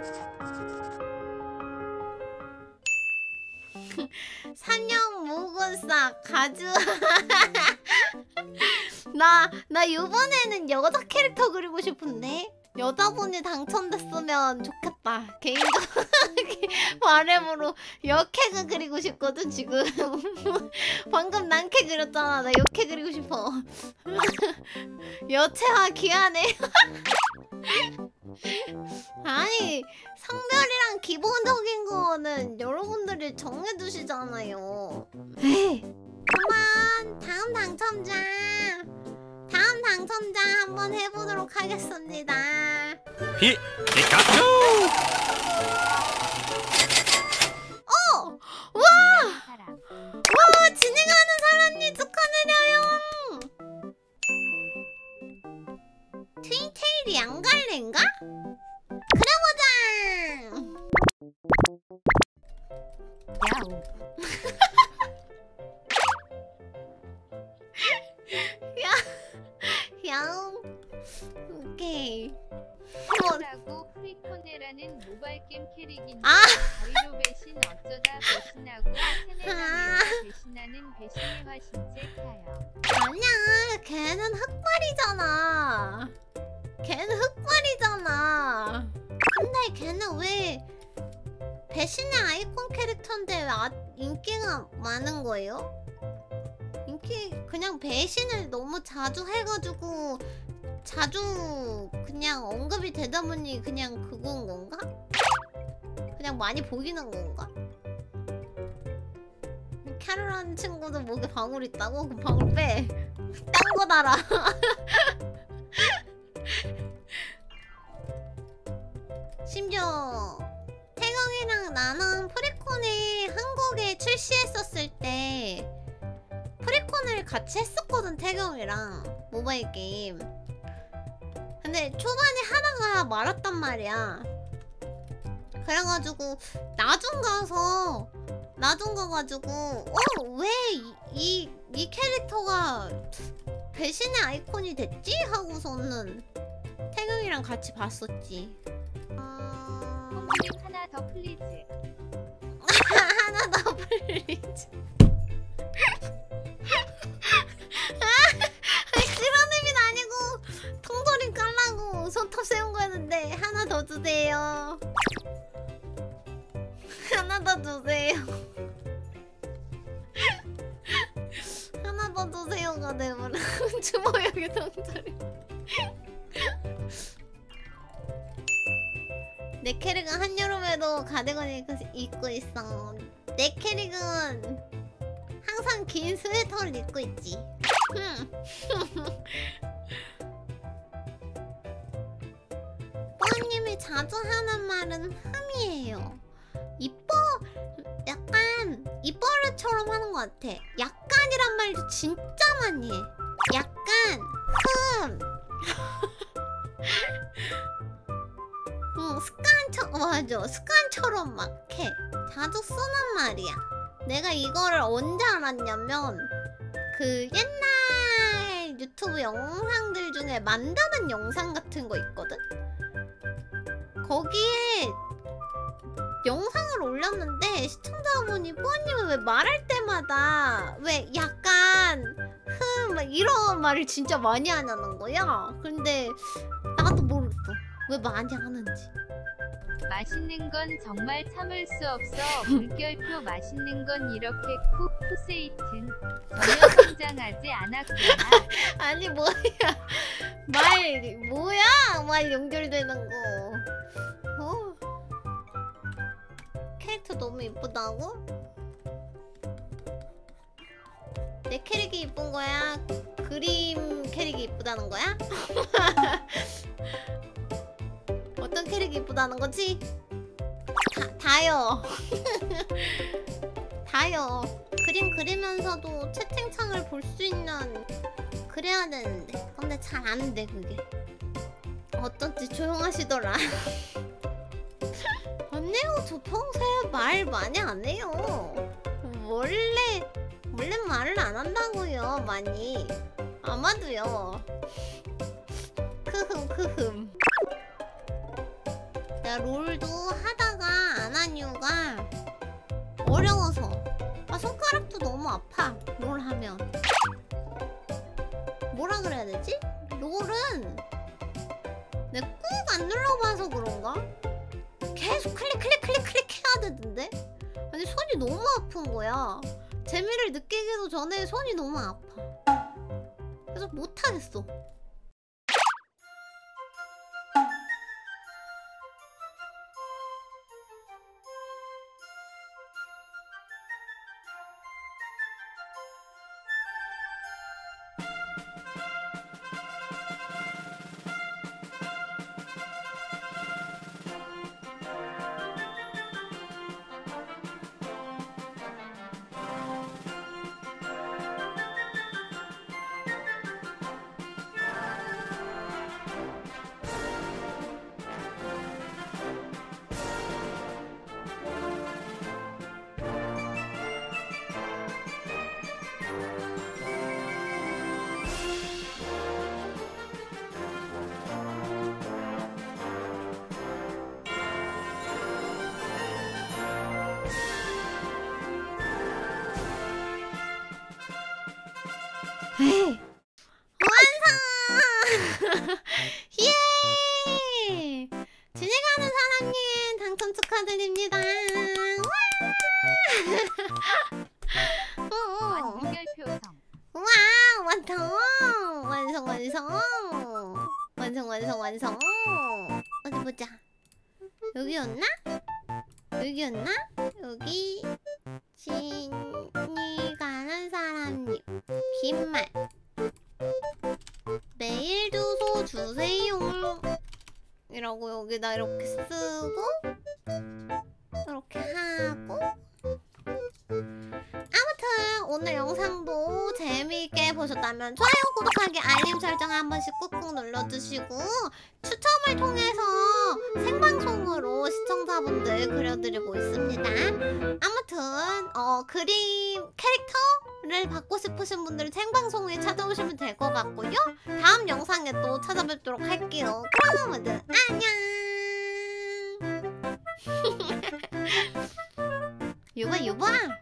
산영 모건싹 가주. 나 이번에는 여자 캐릭터 그리고 싶은데 여자분이 당첨됐으면 좋겠다. 개인적으로 바람으로 여캐가 그리고 싶거든 지금. 방금 난캐 그렸잖아. 나 여캐 그리고 싶어. 여체화 귀하네. 아니 성별이랑 기본적인 거는 여러분들이 정해두시잖아요. 에이 그만. 다음 당첨자 한번 해보도록 하겠습니다. 피카츄! 와! 진행하는 사람님 축하드려요. 트윈테일이 양갈래인가? 그래 보자. 야옹. 야옹. 오케이. 라고 프리코네라는 모바일 게임 캐릭인데 아! 저희로 배신 어쩌다 배신하고 세네나메로 배신하는 배신의 화신체 타요. 아니야, 걔는 흑발이잖아. 근데 걔는 왜 배신의 아이콘 캐릭터인데 왜 인기가 많은 거예요? 그냥 배신을 너무 자주 해가지고 자주 그냥 언급이 되다 보니 그냥 그건 건가? 그냥 많이 보이는 건가? 캐롤하는 친구도 목에 방울 있다고? 그럼 방울 빼. 딴 거 달아. 심지어 태경이랑 나는 프리콘을 한국에 출시했었을 때 프리콘을 같이 했었거든. 태경이랑 모바일 게임. 근데 초반에 하다가 말았단 말이야. 그래가지고 나중 가가지고 왜 이 캐릭터가 배신의 아이콘이 됐지? 하고서는 태경이랑 같이 봤었지. 홈님 하나 더 플리즈. 하나 더 플리즈. 그런 의미는 아니고 통돌이 깔라고 손톱 세운 거였는데 하나 더 주세요. 하나 더 주세요. 하나 더 주세요가 되면 주먹여기 통돌이. 내 캐릭은 한여름에도 가디건 입고 있어. 내 캐릭은 항상 긴 스웨터를 입고 있지. 뽀님이 자주 하는 말은 흠이에요. 약간 이뻐르처럼 하는 것 같아. 약간이란 말도 진짜 많이 해. 약간 흠. 맞아. 습관처럼 막 해. 자주 쓰는 말이야. 내가 이거를 언제 알았냐면 그 옛날 유튜브 영상들 중에 만드는 영상 같은 거 있거든? 거기에 영상을 올렸는데 시청자분이 뽀님은 왜 말할 때마다 왜 약간 막 이런 말을 진짜 많이 하냐는 거야. 근데 나도 모르겠어. 왜 많이 하는지. 맛있는 건 정말 참을 수 없어. 물결표 맛있는 건 이렇게 푸세이튼 전혀 성장하지 않았구나. 아니 뭐야. 말 연결되는 거. 캐릭터 너무 이쁘다고? 내 캐릭이 이쁜 거야? 그림 캐릭이 이쁘다는 거야? 어떤 캐릭이 이쁘다는 거지? 다요. 다요. 그림 그리면서도 채팅창을 볼 수 있는 그래야 되는데 근데 잘 안 돼 그게. 어쩐지 조용하시더라. 언니요 저 평소에 말 많이 안 해요. 원래 말을 안 한다고요. 많이. 아마도요. 크흠. 내가 롤도 하다가 안 한 이유가 어려워서. 아, 손가락도 너무 아파 롤 하면. 뭐라 그래야 되지? 롤은 내가 꾹 안 눌러봐서 그런가? 계속 클릭 해야 되던데? 아니 손이 너무 아픈 거야. 재미를 느끼기도 전에 손이 너무 아파. 그래서 못하겠어. 에이. 완성! 예! 진행하는 사람님 당첨 축하드립니다. 완결표성. 와, 완성. 어디 보자. 여기였나? 여기 진행하는 사람님 긴말 메일 주소 주세요 이라고 여기다 이렇게 쓰고 이렇게 하고. 아무튼 오늘 영상도 재미있게 보셨다면 좋아요, 구독하기, 알림 설정 한 번씩 꾹꾹 눌러주시고 추첨을 통해서 생방송으로 시청자분들 그려드리고 있습니다. 아무튼 그림 캐릭터를 받고 싶으신 분들은 생방송에 찾아오시면 될 것 같고요. 다음 영상에 또 찾아뵙도록 할게요. 그럼 모두 안녕. 유바